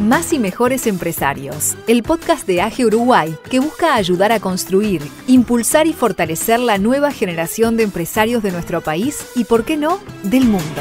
Más y Mejores Empresarios, el podcast de AGE Uruguay que busca ayudar a construir, impulsar y fortalecer la nueva generación de empresarios de nuestro país y, ¿por qué no?, del mundo.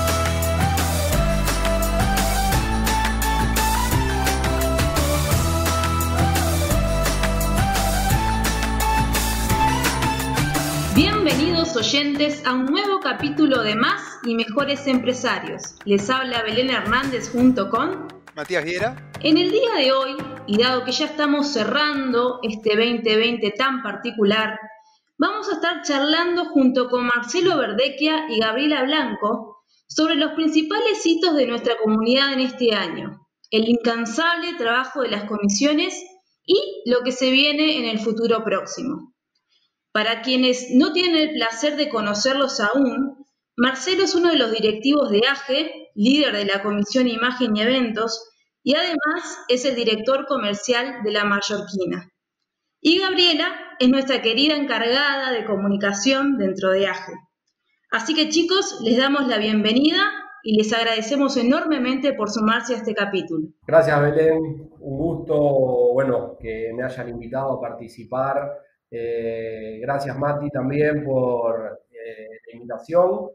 Bienvenidos oyentes a un nuevo capítulo de Más y Mejores Empresarios. Les habla Belén Hernández junto con Matías Viera. En el día de hoy, y dado que ya estamos cerrando este 2020 tan particular, vamos a estar charlando junto con Marcelo Verdecchia y Gabriela Blanco sobre los principales hitos de nuestra comunidad en este año, el incansable trabajo de las comisiones y lo que se viene en el futuro próximo. Para quienes no tienen el placer de conocerlos aún, Marcelo es uno de los directivos de AGE, líder de la Comisión Imagen y Eventos, y además es el director comercial de La Mallorquina. Y Gabriela es nuestra querida encargada de comunicación dentro de AGE. Así que chicos, les damos la bienvenida y les agradecemos enormemente por sumarse a este capítulo. Gracias Belén, un gusto, que me hayan invitado a participar. Gracias Mati también por la invitación.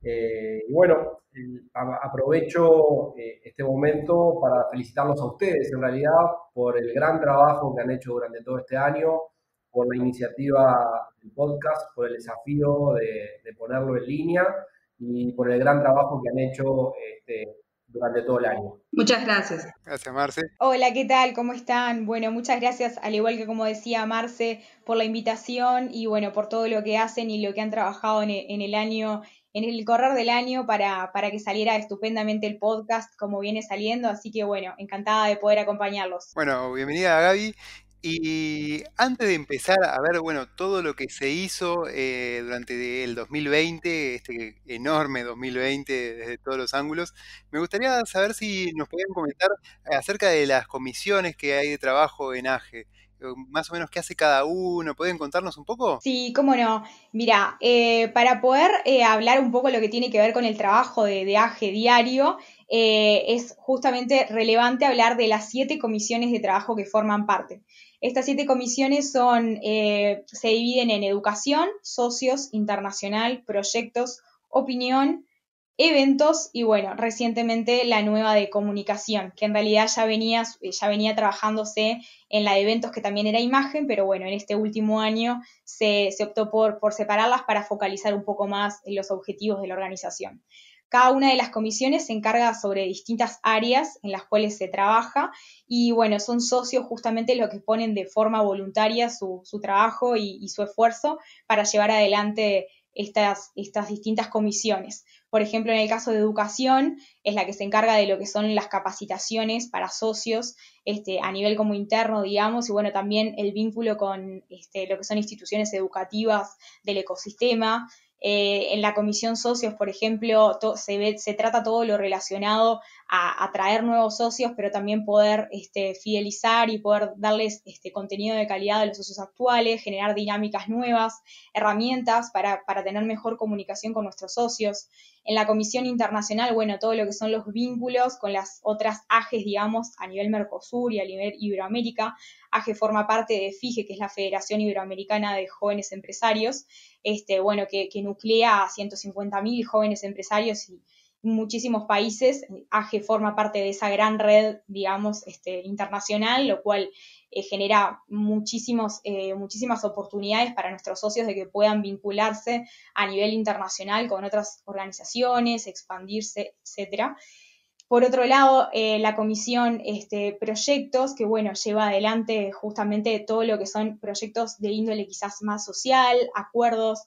Aprovecho este momento para felicitarlos a ustedes en realidad por el gran trabajo que han hecho durante todo este año, por la iniciativa del podcast, por el desafío de ponerlo en línea y por el gran trabajo que han hecho durante todo el año. Muchas gracias. Gracias, Marce. Hola, ¿qué tal? ¿Cómo están? Bueno, muchas gracias, al igual que como decía Marce, por la invitación y por todo lo que hacen y lo que han trabajado en el año, en el correr del año para que saliera estupendamente el podcast como viene saliendo, así que encantada de poder acompañarlos. Bueno, bienvenida Gaby. Y antes de empezar a ver, todo lo que se hizo durante el 2020, este enorme 2020 desde todos los ángulos, me gustaría saber si nos podían comentar acerca de las comisiones que hay de trabajo en AGE. Más o menos qué hace cada uno, ¿pueden contarnos un poco? Sí, cómo no. Mira, para poder hablar un poco lo que tiene que ver con el trabajo de AGE diario, es justamente relevante hablar de las 7 comisiones de trabajo que forman parte. Estas 7 comisiones se dividen en educación, socios, internacional, proyectos, opinión, eventos y recientemente la nueva de comunicación, que en realidad ya venía trabajándose en la de eventos, que también era imagen, pero en este último año se optó por separarlas para focalizar un poco más en los objetivos de la organización. Cada una de las comisiones se encarga sobre distintas áreas en las cuales se trabaja y son socios justamente los que ponen de forma voluntaria su trabajo y su esfuerzo para llevar adelante estas distintas comisiones. Por ejemplo, en el caso de educación, es la que se encarga de lo que son las capacitaciones para socios a nivel como interno, digamos, y también el vínculo con lo que son instituciones educativas del ecosistema. En la comisión socios, por ejemplo, se trata todo lo relacionado a atraer nuevos socios, pero también poder fidelizar y poder darles contenido de calidad a los socios actuales, generar dinámicas nuevas, herramientas para tener mejor comunicación con nuestros socios. En la comisión internacional, todo lo que son los vínculos con las otras AGEs, digamos, a nivel Mercosur y a nivel Iberoamérica. AGE forma parte de FIGE, que es la Federación Iberoamericana de Jóvenes Empresarios, que nuclea a 150.000 jóvenes empresarios y muchísimos países. AGE forma parte de esa gran red, digamos, internacional, lo cual genera muchísimas oportunidades para nuestros socios de que puedan vincularse a nivel internacional con otras organizaciones, expandirse, etcétera. Por otro lado, la comisión proyectos, que lleva adelante justamente todo lo que son proyectos de índole quizás más social, acuerdos,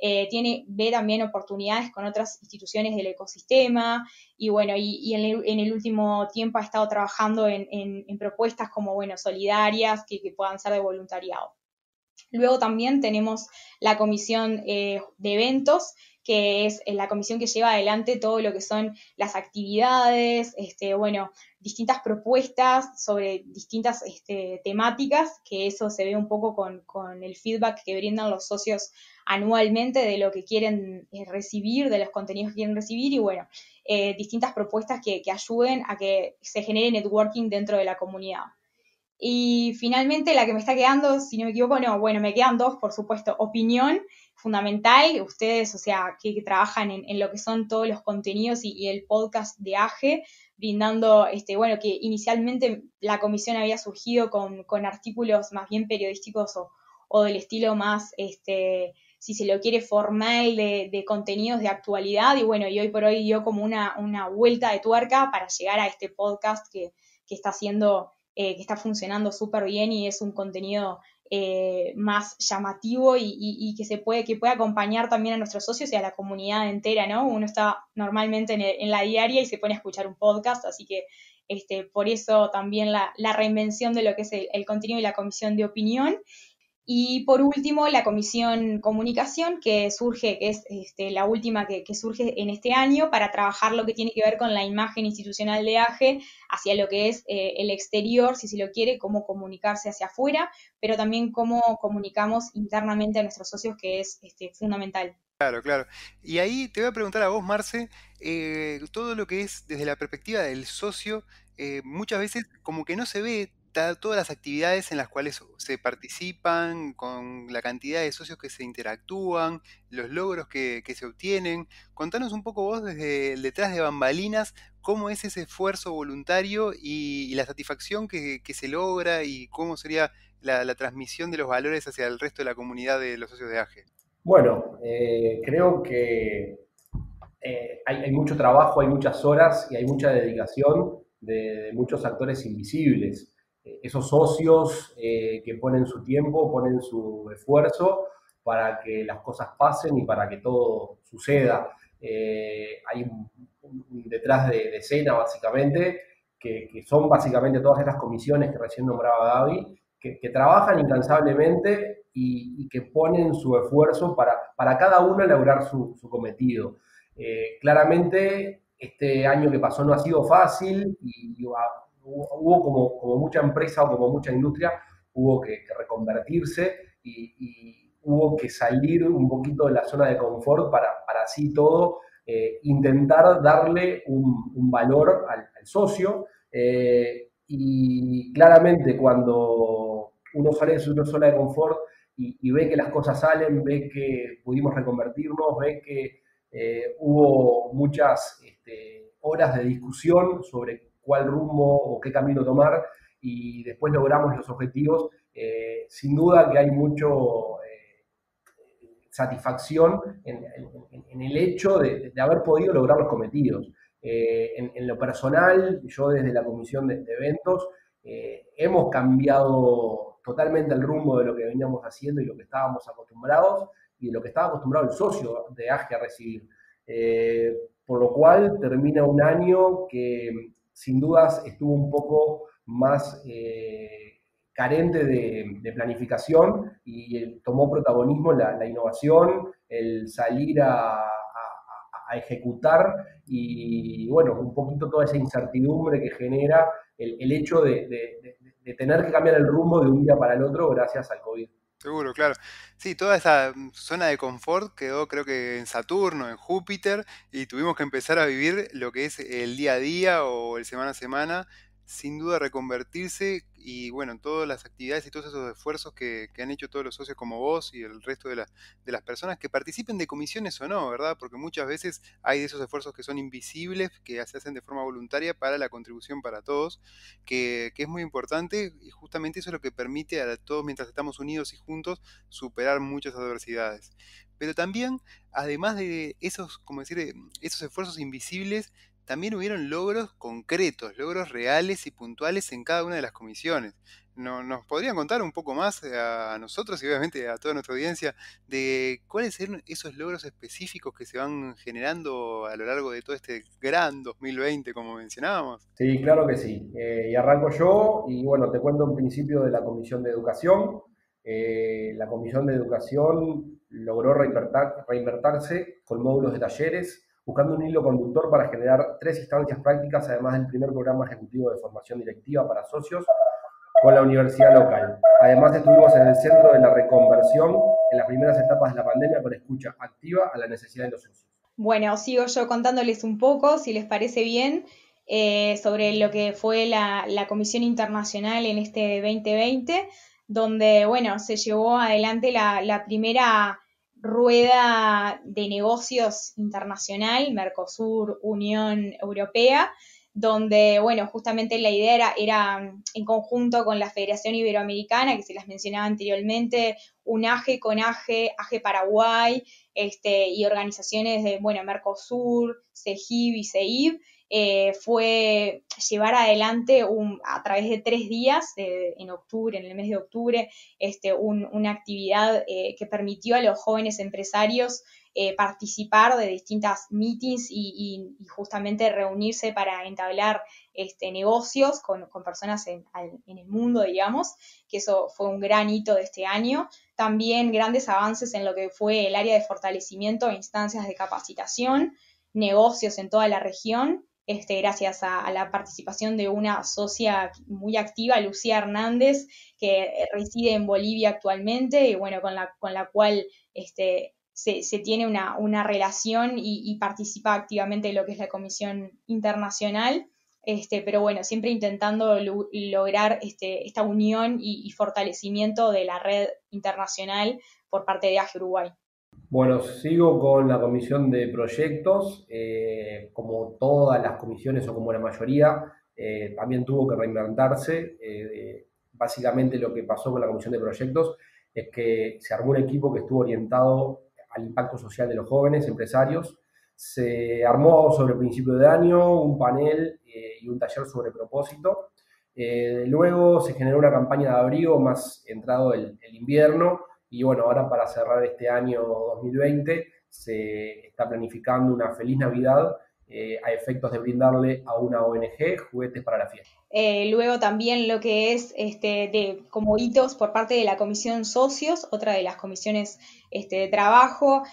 ve también oportunidades con otras instituciones del ecosistema y en el último tiempo ha estado trabajando en propuestas como solidarias que puedan ser de voluntariado. Luego también tenemos la comisión de eventos, que es la comisión que lleva adelante todo lo que son las actividades, distintas propuestas sobre distintas temáticas, que eso se ve un poco con el feedback que brindan los socios anualmente de lo que quieren recibir, de los contenidos que quieren recibir, y distintas propuestas que ayuden a que se genere networking dentro de la comunidad. Y finalmente la que me está quedando, si no me equivoco, me quedan dos, por supuesto. Opinión, fundamental. Ustedes, que trabajan en lo que son todos los contenidos y el podcast de AGE, brindando, que inicialmente la comisión había surgido con artículos más bien periodísticos o del estilo más, si se lo quiere, formal de contenidos de actualidad. Y hoy por hoy dio como una vuelta de tuerca para llegar a este podcast que está haciendo... que está funcionando súper bien y es un contenido más llamativo y que puede acompañar también a nuestros socios y a la comunidad entera, ¿no? Uno está normalmente en la diaria y se pone a escuchar un podcast, así que por eso también la reinvención de lo que es el contenido y la comisión de opinión. Y por último, la comisión comunicación, que surge, que es la última que surge en este año, para trabajar lo que tiene que ver con la imagen institucional de AGE hacia lo que es el exterior, si se lo quiere, cómo comunicarse hacia afuera, pero también cómo comunicamos internamente a nuestros socios, que es fundamental. Claro, claro. Y ahí te voy a preguntar a vos, Marce, todo lo que es desde la perspectiva del socio, muchas veces como que no se ve todas las actividades en las cuales se participan, con la cantidad de socios que se interactúan, los logros que se obtienen. Contanos un poco vos desde el detrás de bambalinas, cómo es ese esfuerzo voluntario y la satisfacción que se logra y cómo sería la transmisión de los valores hacia el resto de la comunidad de los socios de AGE. Bueno, creo que hay mucho trabajo, hay muchas horas y hay mucha dedicación de muchos actores invisibles. Esos socios que ponen su tiempo, ponen su esfuerzo para que las cosas pasen y para que todo suceda. Hay detrás de escena, básicamente, que son básicamente todas estas comisiones que recién nombraba Gaby, que trabajan incansablemente y que ponen su esfuerzo para cada uno lograr su cometido. Claramente, este año que pasó no ha sido fácil y hubo como mucha empresa o como mucha industria, hubo que reconvertirse y hubo que salir un poquito de la zona de confort para así todo intentar darle un valor al socio. Y claramente cuando uno sale de su zona de confort y ve que las cosas salen, ve que pudimos reconvertirnos, ve que hubo muchas horas de discusión sobre cuál rumbo o qué camino tomar y después logramos los objetivos, sin duda que hay mucho satisfacción en el hecho de haber podido lograr los cometidos. En lo personal, yo desde la comisión de eventos hemos cambiado totalmente el rumbo de lo que veníamos haciendo y lo que estábamos acostumbrados y de lo que estaba acostumbrado el socio de AGE a recibir. Por lo cual termina un año que sin dudas estuvo un poco más carente de planificación y tomó protagonismo la innovación, el salir a ejecutar y bueno, un poquito toda esa incertidumbre que genera el hecho de tener que cambiar el rumbo de un día para el otro gracias al COVID. Seguro, claro. Sí, toda esa zona de confort quedó creo que en Saturno, en Júpiter, y tuvimos que empezar a vivir lo que es el día a día o el semana a semana, sin duda reconvertirse y bueno, todas las actividades y todos esos esfuerzos que han hecho todos los socios como vos y el resto de las personas que participen de comisiones o no, ¿verdad? Porque muchas veces hay de esos esfuerzos que son invisibles, que se hacen de forma voluntaria para la contribución para todos, que es muy importante y justamente eso es lo que permite a todos, mientras estamos unidos y juntos, superar muchas adversidades. Pero también, además de esos, como decir, esos esfuerzos invisibles, también hubieron logros concretos, logros reales y puntuales en cada una de las comisiones. ¿Nos podrían contar un poco más a nosotros y obviamente a toda nuestra audiencia de cuáles eran esos logros específicos que se van generando a lo largo de todo este gran 2020, como mencionábamos? Sí, claro que sí. Y arranco yo y bueno, te cuento un principio de la Comisión de Educación. La Comisión de Educación logró reinvertirse con módulos de talleres, buscando un hilo conductor para generar 3 instancias prácticas, además del primer programa ejecutivo de formación directiva para socios con la universidad local. Además, estuvimos en el centro de la reconversión en las primeras etapas de la pandemia con escucha activa a la necesidad de los socios. Bueno, sigo yo contándoles un poco, si les parece bien, sobre lo que fue la Comisión Internacional en este 2020, donde, bueno, se llevó adelante la primera rueda de negocios internacional, Mercosur, Unión Europea, donde, bueno, justamente la idea era en conjunto con la Federación Iberoamericana, que se las mencionaba anteriormente, UNAGE, CONAGE, AGE Paraguay, y organizaciones de, bueno, Mercosur, CEGIB y CEIB, fue llevar adelante a través de 3 días, en el mes de octubre, una actividad que permitió a los jóvenes empresarios participar de distintas meetings y justamente reunirse para entablar negocios con personas en el mundo, digamos, que eso fue un gran hito de este año. También grandes avances en lo que fue el área de fortalecimiento e instancias de capacitación, negocios en toda la región, gracias a la participación de una socia muy activa, Lucía Hernández, que reside en Bolivia actualmente, y bueno, con la cual se tiene una relación y participa activamente en lo que es la Comisión Internacional, pero bueno, siempre intentando lograr esta unión y fortalecimiento de la red internacional por parte de AGE Uruguay. Bueno, sigo con la comisión de proyectos. Como todas las comisiones o como la mayoría, también tuvo que reinventarse. Básicamente lo que pasó con la comisión de proyectos es que se armó un equipo que estuvo orientado al impacto social de los jóvenes empresarios. Se armó sobre el principio de año un panel y un taller sobre propósito. Luego se generó una campaña de abrigo más entrado el invierno. Y bueno, ahora para cerrar este año 2020 se está planificando una feliz Navidad a efectos de brindarle a una ONG juguetes para la fiesta. Luego también lo que es como hitos por parte de la Comisión Socios, otra de las comisiones de trabajo,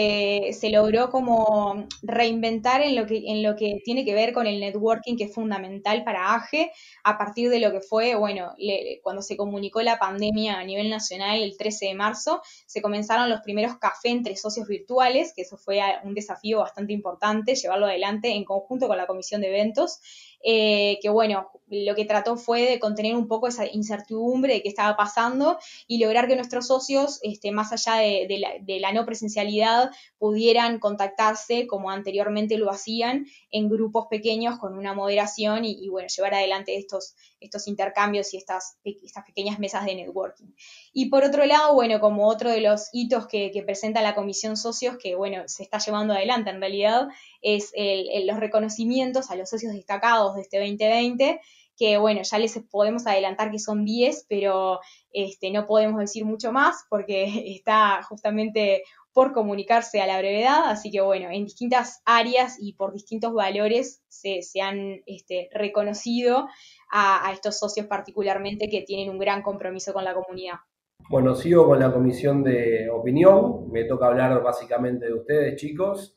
se logró como reinventar en lo que tiene que ver con el networking, que es fundamental para AGE, a partir de lo que fue, bueno, cuando se comunicó la pandemia a nivel nacional el 13 de marzo, se comenzaron los primeros café entre socios virtuales, que eso fue un desafío bastante importante, llevarlo adelante en conjunto con la Comisión de Eventos, que bueno, lo que trató fue de contener un poco esa incertidumbre de qué estaba pasando y lograr que nuestros socios, más allá de la no presencialidad, pudieran contactarse como anteriormente lo hacían en grupos pequeños con una moderación y bueno, llevar adelante estos intercambios y estas pequeñas mesas de networking. Y por otro lado, bueno, como otro de los hitos que presenta la Comisión Socios, que bueno, se está llevando adelante en realidad, es los reconocimientos a los socios destacados de este 2020, que bueno, ya les podemos adelantar que son 10, pero no podemos decir mucho más porque está justamente por comunicarse a la brevedad, así que bueno, en distintas áreas y por distintos valores se han reconocido a estos socios particularmente que tienen un gran compromiso con la comunidad. Bueno, sigo con la comisión de opinión, me toca hablar básicamente de ustedes, chicos.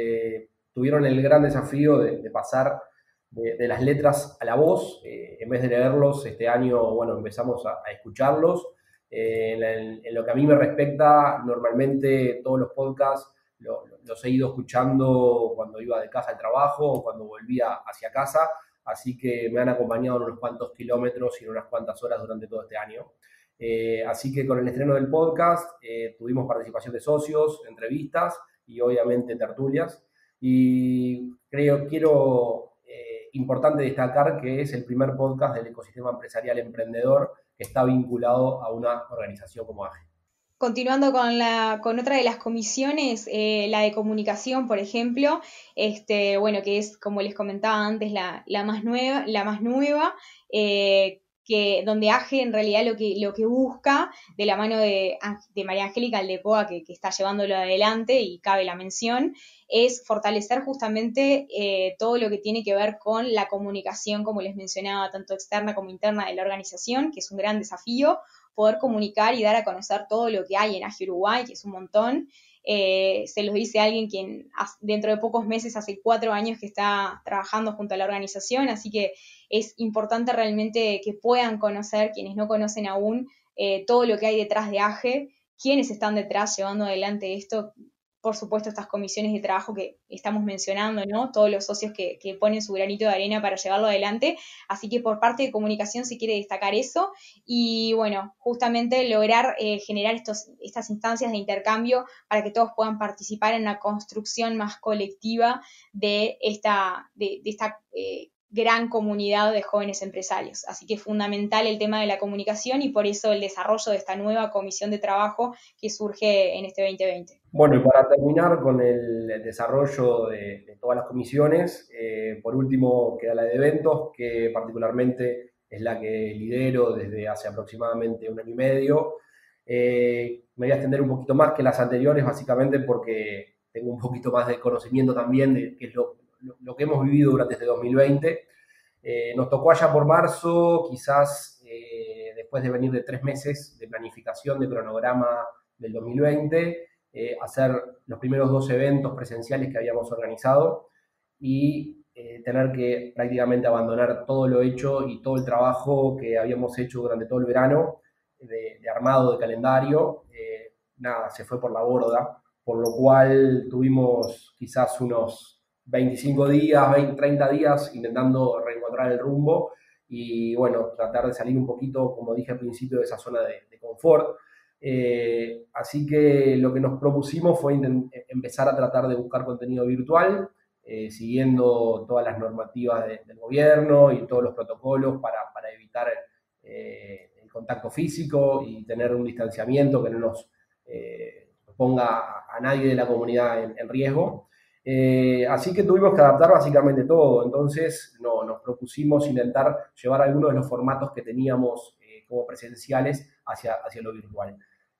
Tuvieron el gran desafío de pasar de las letras a la voz. En vez de leerlos, este año, bueno, empezamos a escucharlos. En lo que a mí me respecta, normalmente todos los podcasts los he ido escuchando cuando iba de casa al trabajo o cuando volvía hacia casa, así que me han acompañado en unos cuantos kilómetros y en unas cuantas horas durante todo este año. Así que con el estreno del podcast tuvimos participación de socios, entrevistas y obviamente tertulias. Y quiero importante destacar que es el primer podcast del ecosistema empresarial emprendedor que está vinculado a una organización como AGE. Continuando con otra de las comisiones, la de comunicación, por ejemplo, bueno, que es, como les comentaba antes, la más nueva, donde AGE en realidad lo que busca, de la mano de María Angélica Aldecoa, que está llevándolo adelante, y cabe la mención, es fortalecer justamente todo lo que tiene que ver con la comunicación, como les mencionaba, tanto externa como interna de la organización, que es un gran desafío, poder comunicar y dar a conocer todo lo que hay en AGE Uruguay, que es un montón. Se los dice alguien quien dentro de pocos meses, hace 4 años que está trabajando junto a la organización, así que es importante realmente que puedan conocer, quienes no conocen aún, todo lo que hay detrás de AGE, quiénes están detrás llevando adelante esto. Por supuesto, estas comisiones de trabajo que estamos mencionando, ¿no? Todos los socios que ponen su granito de arena para llevarlo adelante. Así que por parte de comunicación se quiere destacar eso y, bueno, justamente lograr generar estas instancias de intercambio para que todos puedan participar en una construcción más colectiva de esta gran comunidad de jóvenes empresarios. Así que es fundamental el tema de la comunicación y por eso el desarrollo de esta nueva comisión de trabajo que surge en este 2020. Bueno, y para terminar con el desarrollo de todas las comisiones, por último queda la de eventos, que particularmente es la que lidero desde hace aproximadamente 1 año y medio. Me voy a extender un poquito más que las anteriores, básicamente porque tengo un poquito más de conocimiento también de qué es lo que hemos vivido durante este 2020. Nos tocó allá por marzo, quizás después de venir de 3 meses de planificación de cronograma del 2020, hacer los primeros 2 eventos presenciales que habíamos organizado y tener que prácticamente abandonar todo lo hecho y todo el trabajo que habíamos hecho durante todo el verano de armado de calendario. Nada, se fue por la borda, por lo cual tuvimos quizás unos 25 días, 20, 30 días intentando reencontrar el rumbo y, bueno, tratar de salir un poquito, como dije al principio, de esa zona de confort. Así que lo que nos propusimos fue empezar a tratar de buscar contenido virtual, siguiendo todas las normativas del gobierno y todos los protocolos para evitar el contacto físico y tener un distanciamiento que no nos ponga a nadie de la comunidad en riesgo. Así que tuvimos que adaptar básicamente todo. Entonces nos propusimos intentar llevar algunos de los formatos que teníamos como presenciales hacia lo virtual.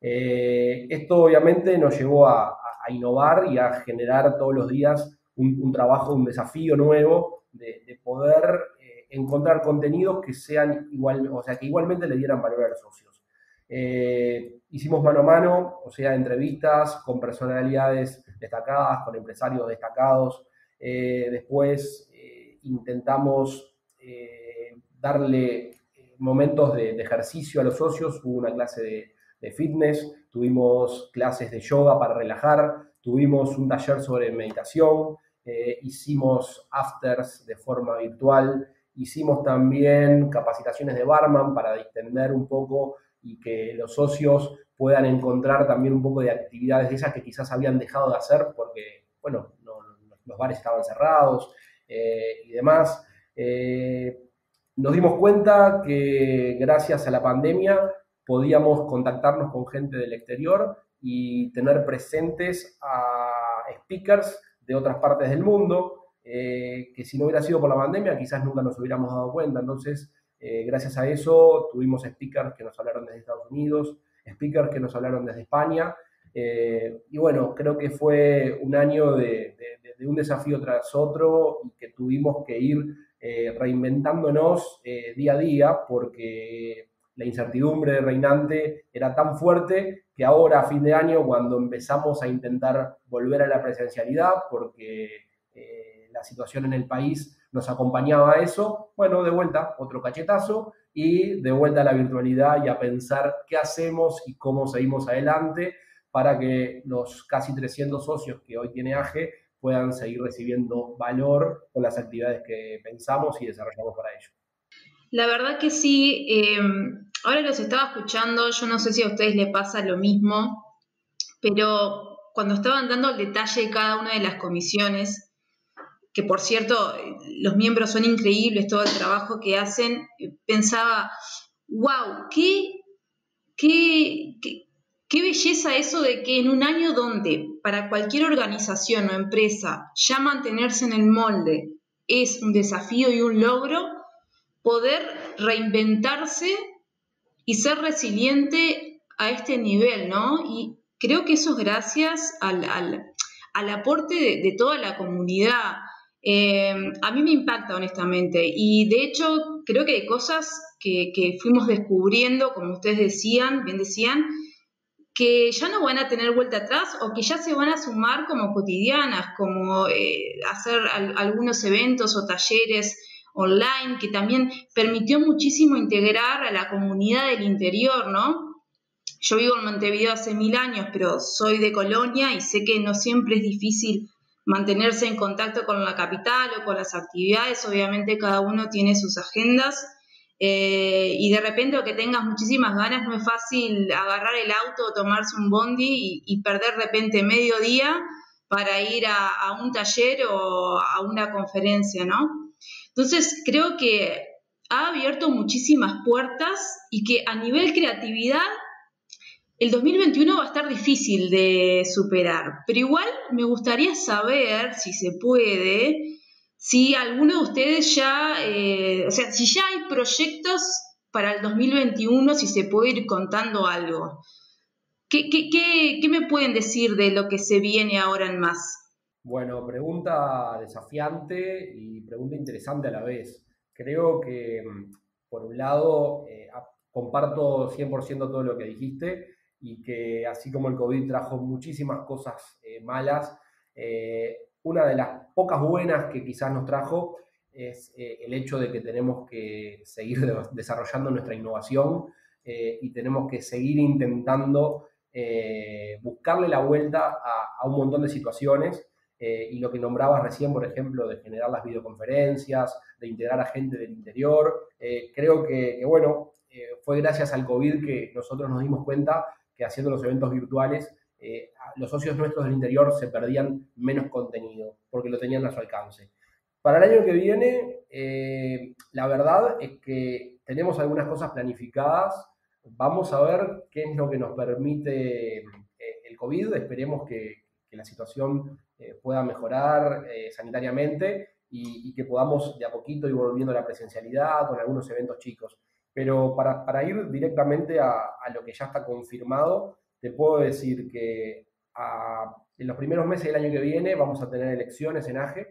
Esto obviamente nos llevó a innovar y a generar todos los días un trabajo, un desafío nuevo de poder encontrar contenidos que sean que igualmente le dieran valor a los socios. Hicimos mano a mano, o sea, entrevistas con personalidades destacadas, con empresarios destacados. Después intentamos darle momentos de ejercicio a los socios. Hubo una clase de fitness, tuvimos clases de yoga para relajar, tuvimos un taller sobre meditación, hicimos afters de forma virtual, hicimos también capacitaciones de barman para distender un poco y que los socios puedan encontrar también un poco de actividades de esas que quizás habían dejado de hacer porque, bueno, los bares estaban cerrados y demás. Nos dimos cuenta que gracias a la pandemia podíamos contactarnos con gente del exterior y tener presentes a speakers de otras partes del mundo, que si no hubiera sido por la pandemia quizás nunca nos hubiéramos dado cuenta. Entonces, gracias a eso tuvimos speakers que nos hablaron desde Estados Unidos, speakers que nos hablaron desde España, y bueno, creo que fue un año de un desafío tras otro y que tuvimos que ir reinventándonos día a día porque la incertidumbre reinante era tan fuerte que ahora a fin de año, cuando empezamos a intentar volver a la presencialidad porque la situación en el país nos acompañaba a eso, bueno, de vuelta, otro cachetazo y de vuelta a la virtualidad y a pensar qué hacemos y cómo seguimos adelante para que los casi 300 socios que hoy tiene AGE puedan seguir recibiendo valor con las actividades que pensamos y desarrollamos para ello. La verdad que sí, ahora los estaba escuchando, yo no sé si a ustedes les pasa lo mismo, pero cuando estaban dando el detalle de cada una de las comisiones, que por cierto, los miembros son increíbles, todo el trabajo que hacen, pensaba, wow, qué belleza eso de que en un año donde para cualquier organización o empresa ya mantenerse en el molde es un desafío y un logro, poder reinventarse y ser resiliente a este nivel, ¿no? Y creo que eso es gracias al aporte de toda la comunidad. A mí me impacta honestamente y de hecho creo que hay cosas que fuimos descubriendo, como ustedes bien decían, que ya no van a tener vuelta atrás o que ya se van a sumar como cotidianas, como hacer algunos eventos o talleres online, que también permitió muchísimo integrar a la comunidad del interior, ¿no? Yo vivo en Montevideo hace 1000 años, pero soy de Colonia y sé que no siempre es difícil mantenerse en contacto con la capital o con las actividades. Obviamente cada uno tiene sus agendas y de repente, o que tengas muchísimas ganas, no es fácil agarrar el auto o tomarse un bondi y perder de repente medio día para ir a un taller o a una conferencia, ¿no? Entonces creo que ha abierto muchísimas puertas y que a nivel creatividad el 2021 va a estar difícil de superar, pero igual me gustaría saber, si se puede, si alguno de ustedes ya, si ya hay proyectos para el 2021, si se puede ir contando algo. ¿Qué me pueden decir de lo que se viene ahora en más? Bueno, pregunta desafiante y pregunta interesante a la vez. Creo que, por un lado, comparto 100% todo lo que dijiste y que así como el COVID trajo muchísimas cosas malas, una de las pocas buenas que quizás nos trajo es el hecho de que tenemos que seguir desarrollando nuestra innovación y tenemos que seguir intentando buscarle la vuelta a un montón de situaciones. Y lo que nombrabas recién, por ejemplo, de generar las videoconferencias, de integrar a gente del interior, creo que bueno, fue gracias al COVID que nosotros nos dimos cuenta que haciendo los eventos virtuales, los socios nuestros del interior se perdían menos contenido, porque lo tenían a su alcance. Para el año que viene, la verdad es que tenemos algunas cosas planificadas. Vamos a ver qué es lo que nos permite el COVID. Esperemos que la situación pueda mejorar sanitariamente y que podamos de a poquito ir volviendo a la presencialidad con algunos eventos chicos. Pero para ir directamente a lo que ya está confirmado, te puedo decir que en los primeros meses del año que viene vamos a tener elecciones en AGE.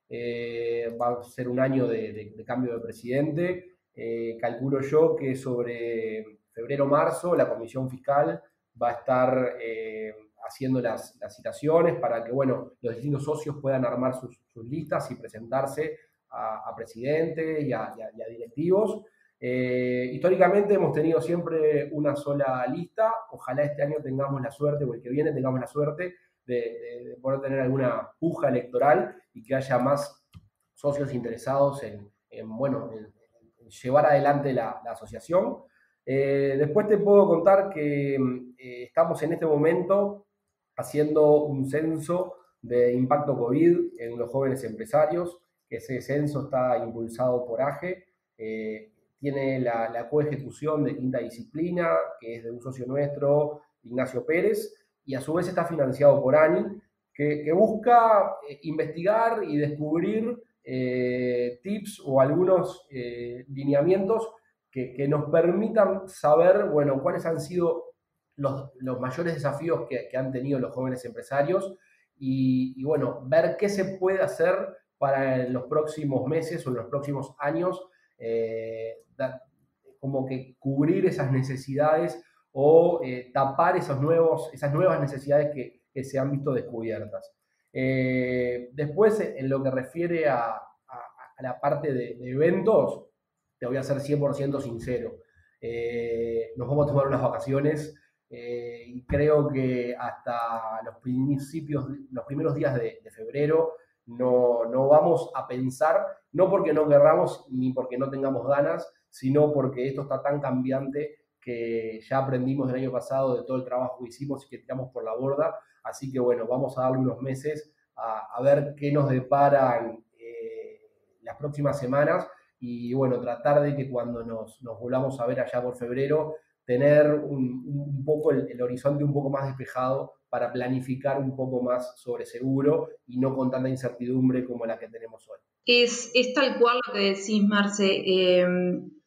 Va a ser un año de cambio de presidente. Calculo yo que sobre febrero-marzo la Comisión Fiscal va a estar haciendo las citaciones para que, bueno, los distintos socios puedan armar sus listas y presentarse a presidente y a directivos. Históricamente hemos tenido siempre una sola lista. Ojalá este año tengamos la suerte, o el que viene tengamos la suerte de poder tener alguna puja electoral y que haya más socios interesados en llevar adelante la asociación. Después te puedo contar que estamos en este momento haciendo un censo de impacto COVID en los jóvenes empresarios, que ese censo está impulsado por AGE, tiene la coejecución de Quinta Disciplina, que es de un socio nuestro, Ignacio Pérez, y a su vez está financiado por ANI, que busca investigar y descubrir tips o algunos lineamientos que nos permitan saber, bueno, cuáles han sido los mayores desafíos que han tenido los jóvenes empresarios y bueno, ver qué se puede hacer para en los próximos meses o en los próximos años, como que cubrir esas necesidades o tapar esas nuevas necesidades que se han visto descubiertas. Después, en lo que refiere a la parte de eventos, te voy a ser 100% sincero. Nos vamos a tomar unas vacaciones y creo que hasta los primeros días de febrero no vamos a pensar, no porque no querramos ni porque no tengamos ganas, sino porque esto está tan cambiante que ya aprendimos el año pasado de todo el trabajo que hicimos y que tiramos por la borda. Así que bueno, vamos a darle unos meses a ver qué nos deparan las próximas semanas y bueno, tratar de que cuando nos volvamos a ver allá por febrero, tener un poco el horizonte un poco más despejado para planificar un poco más sobre seguro y no con tanta incertidumbre como la que tenemos hoy. Es tal cual lo que decís, Marce.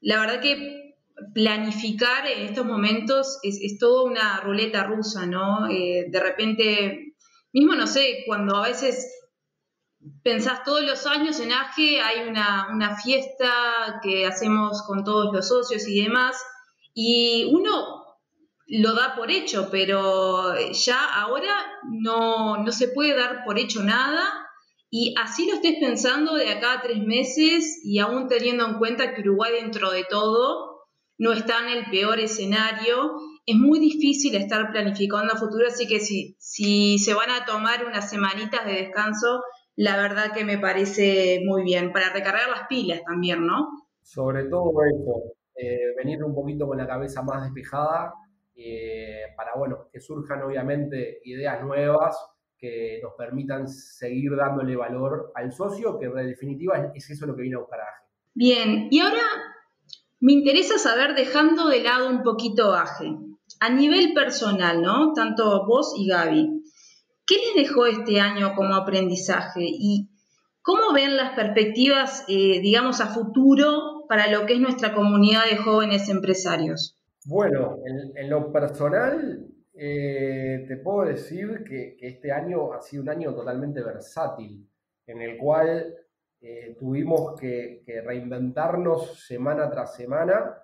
la verdad que planificar en estos momentos es toda una ruleta rusa, ¿no? De repente, mismo no sé, cuando a veces pensás todos los años en AGE hay una fiesta que hacemos con todos los socios y demás, y uno lo da por hecho, pero ya ahora no se puede dar por hecho nada, y así lo estés pensando de acá a 3 meses, y aún teniendo en cuenta que Uruguay dentro de todo no está en el peor escenario, es muy difícil estar planificando a futuro, así que si se van a tomar unas semanitas de descanso, la verdad que me parece muy bien, para recargar las pilas también, ¿no? Sobre todo eso, venir un poquito con la cabeza más despejada, para, bueno, que surjan obviamente ideas nuevas que nos permitan seguir dándole valor al socio, que en definitiva es eso lo que viene a buscar AGE. Bien, y ahora me interesa saber, dejando de lado un poquito AGE, a nivel personal, ¿no? Tanto vos y Gaby, ¿qué les dejó este año como aprendizaje? ¿Y cómo ven las perspectivas, digamos, a futuro para lo que es nuestra comunidad de jóvenes empresarios? Bueno, en lo personal, te puedo decir que este año ha sido un año totalmente versátil, en el cual tuvimos que reinventarnos semana tras semana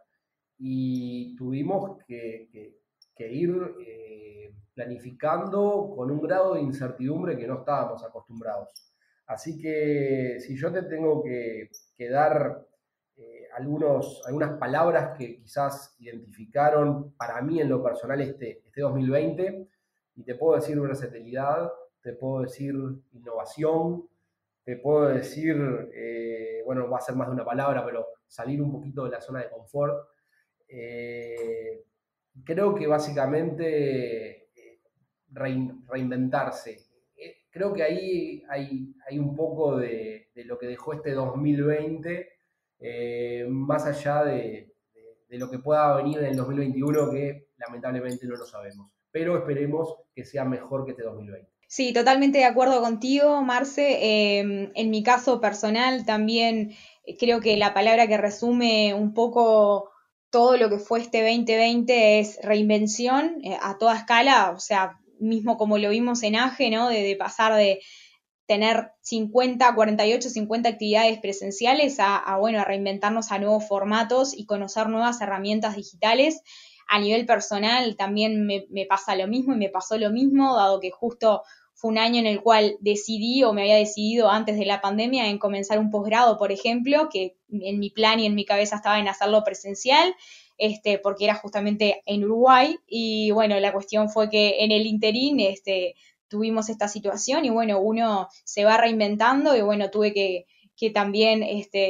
y tuvimos que ir planificando con un grado de incertidumbre que no estábamos acostumbrados. Así que si yo te tengo que dar algunas palabras que quizás identificaron para mí en lo personal este 2020, y te puedo decir versatilidad, te puedo decir innovación, te puedo decir, bueno, va a ser más de una palabra, pero salir un poquito de la zona de confort. Creo que básicamente reinventarse. Creo que ahí hay un poco de lo que dejó este 2020, más allá de lo que pueda venir en el 2021, que lamentablemente no lo sabemos. Pero esperemos que sea mejor que este 2020. Sí, totalmente de acuerdo contigo, Marce. En mi caso personal también creo que la palabra que resume un poco todo lo que fue este 2020 es reinvención, a toda escala, o sea, mismo como lo vimos en AGE, ¿no? De pasar de tener 50, 48, 50 actividades presenciales bueno, a reinventarnos a nuevos formatos y conocer nuevas herramientas digitales. A nivel personal también me pasa lo mismo y me pasó lo mismo, dado que justo fue un año en el cual decidí o me había decidido antes de la pandemia en comenzar un posgrado, por ejemplo, que en mi plan y en mi cabeza estaba en hacerlo presencial, porque era justamente en Uruguay, y bueno, la cuestión fue que en el interín tuvimos esta situación y bueno, uno se va reinventando y bueno, tuve que también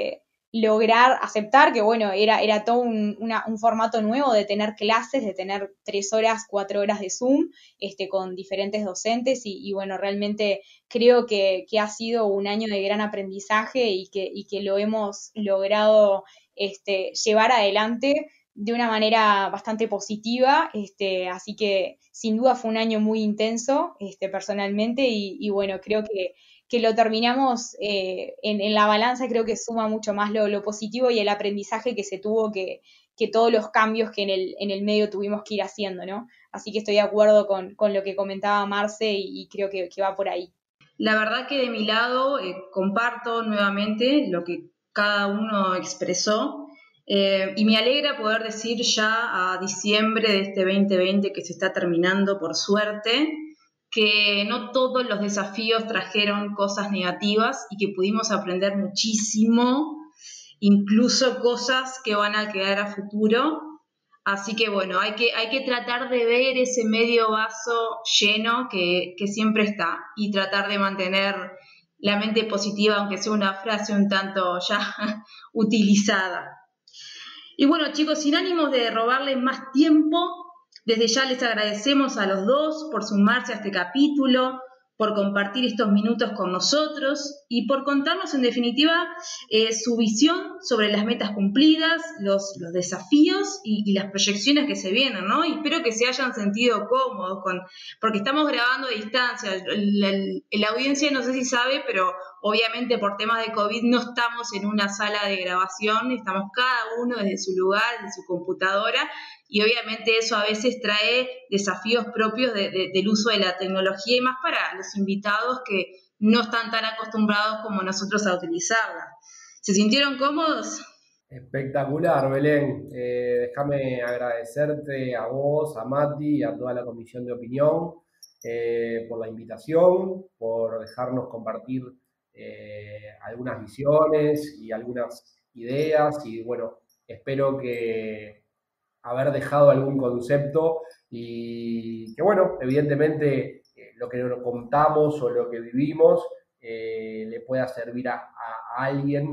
lograr aceptar que bueno, era todo un formato nuevo de tener clases, de tener 3 horas, 4 horas de Zoom, con diferentes docentes y bueno, realmente creo que ha sido un año de gran aprendizaje y que lo hemos logrado llevar adelante de una manera bastante positiva, así que sin duda fue un año muy intenso personalmente y bueno, creo que lo terminamos en la balanza, creo que suma mucho más lo positivo y el aprendizaje que se tuvo que todos los cambios que en el medio tuvimos que ir haciendo, ¿no? Así que estoy de acuerdo con lo que comentaba Marce y creo que va por ahí. La verdad que de mi lado comparto nuevamente lo que cada uno expresó y me alegra poder decir ya a diciembre de este 2020 que se está terminando por suerte, que no todos los desafíos trajeron cosas negativas y que pudimos aprender muchísimo, incluso cosas que van a quedar a futuro. Así que bueno, hay que tratar de ver ese medio vaso lleno que siempre está y tratar de mantener la mente positiva, aunque sea una frase un tanto ya utilizada. Y bueno, chicos, sin ánimos de robarles más tiempo, desde ya les agradecemos a los dos por sumarse a este capítulo, por compartir estos minutos con nosotros y por contarnos en definitiva su visión sobre las metas cumplidas, los desafíos y las proyecciones que se vienen, ¿no? Y espero que se hayan sentido cómodos porque estamos grabando a distancia. La audiencia no sé si sabe, pero obviamente por temas de COVID no estamos en una sala de grabación, estamos cada uno desde su lugar, desde su computadora, y obviamente eso a veces trae desafíos propios del uso de la tecnología y más para los invitados que no están tan acostumbrados como nosotros a utilizarla. ¿Se sintieron cómodos? Espectacular, Belén. Déjame agradecerte a vos, a Mati y a toda la comisión de opinión por la invitación, por dejarnos compartir algunas visiones y algunas ideas, y bueno, espero que haber dejado algún concepto y que bueno, evidentemente lo que nos contamos o lo que vivimos le pueda servir a alguien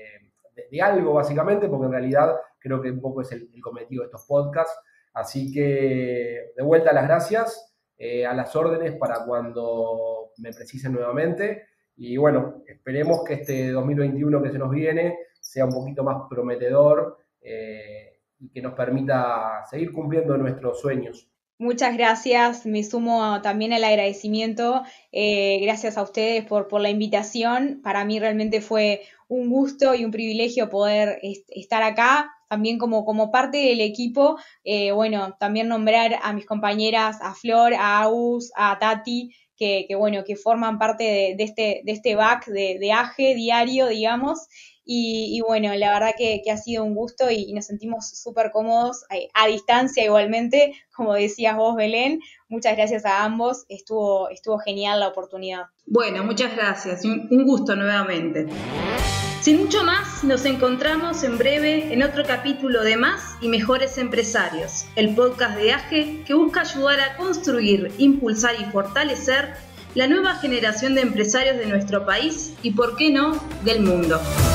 de algo, básicamente, porque en realidad creo que un poco es el cometido de estos podcasts. Así que de vuelta las gracias, a las órdenes para cuando me precisen nuevamente. Y bueno, esperemos que este 2021 que se nos viene sea un poquito más prometedor y que nos permita seguir cumpliendo nuestros sueños. Muchas gracias, me sumo también al agradecimiento, gracias a ustedes por la invitación. Para mí realmente fue un gusto y un privilegio poder estar acá, también como parte del equipo. Bueno, también nombrar a mis compañeras, a Flor, a Agus, a Tati, que forman parte de este back de AGE diario, digamos. Y bueno, la verdad que ha sido un gusto y nos sentimos súper cómodos a distancia igualmente, como decías vos, Belén. Muchas gracias a ambos, estuvo genial la oportunidad. Bueno, muchas gracias, un gusto nuevamente. Sin mucho más, nos encontramos en breve en otro capítulo de Más y Mejores Empresarios, el podcast de AGE que busca ayudar a construir, impulsar y fortalecer la nueva generación de empresarios de nuestro país y, por qué no, del mundo.